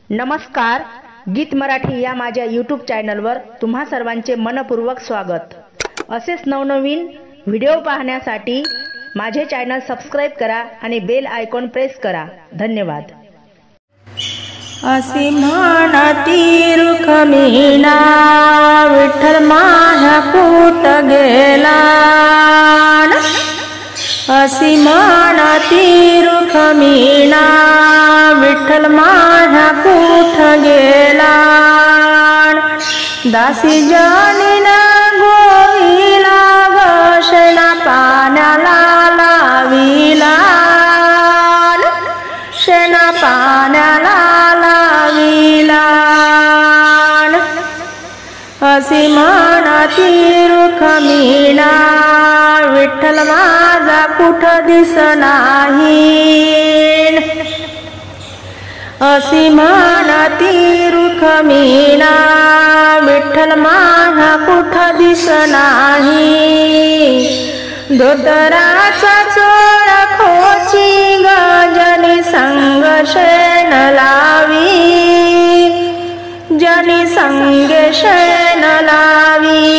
नमस्कार, गीत मराठी या माझ्या यूट्यूब चॅनलवर तुम्हा सर्वांचे मनपूर्वक स्वागत। असेच नवनवीन व्हिडिओ पाहण्यासाठी माझे चॅनल सबस्क्राइब करा आणि बेल आयकॉन प्रेस करा। धन्यवाद। असी म्हणती रुक्मिणा विठ्ठल माझ्या कुठ गेला। असी म्हणती रुक्मिणा विठ्ठल माझ्या कुठ गेला। दासी जनीना गोविला शेणा पाण्याला लाविला। शेणा पाण्याला लाविला। असी म्हणती रुक्मिणा विठ्ठल माझा कुठ दिसनाही। असी म्हणती रुक्मिणा विठ्ठल माझा कुठ दिसनाही। धोतराचा चोळ खोची जनी संग शेण लावी। जनी संगे शेण लावी।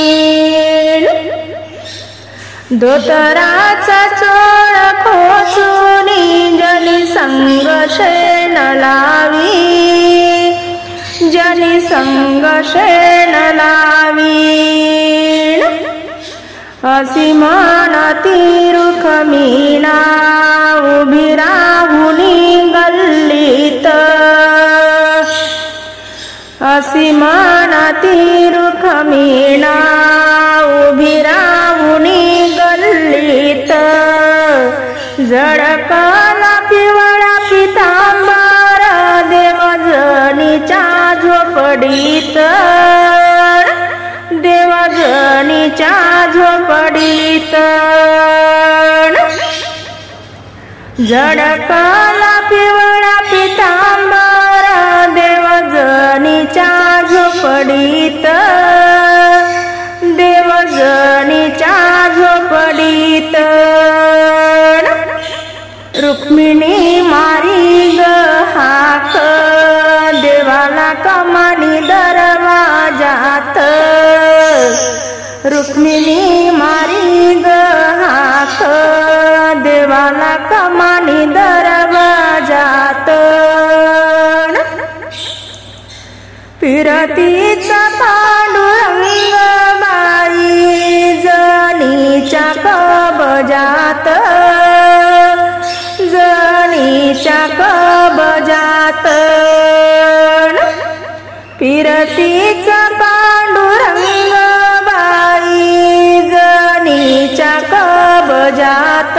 धोतराचा चोळ खोचूनी जनी संग शेण लावी। जनी संग शेण लावी। असी म्हणती रुक्मिणा उभी राहुनी गल्लीत। असी म्हणती रुक्मिणा उभी राहुनी गल्लीत। झळकला पिवळा पितांबर देवजनीच्या झोपडीत। देवजनीच्या झोपडीत। झळकला पिवळा पितांबर देवजनीच्या झोपडीत। देवजनीच्या झोपडीत। रुक्मिणी मारी ग हाक देवाला कमानी दरवाजात। रुक्मिणी मारी ग हाक देवाला कमानी दरवाजात। फिरतीचा पांडुरंग बाई जनीच्या कबजात। जनीच्या कबजात। फिरतीचा पांडुरंग बाई जनीच्या कबजात।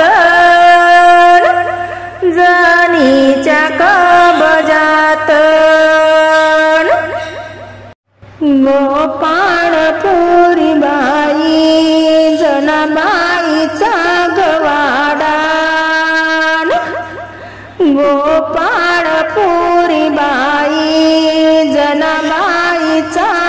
जनीच्या कबजात। गोपाळपुरी बाई जनाबाईचा गवाडा। गोपाळपुरी बाई जनाबाईचा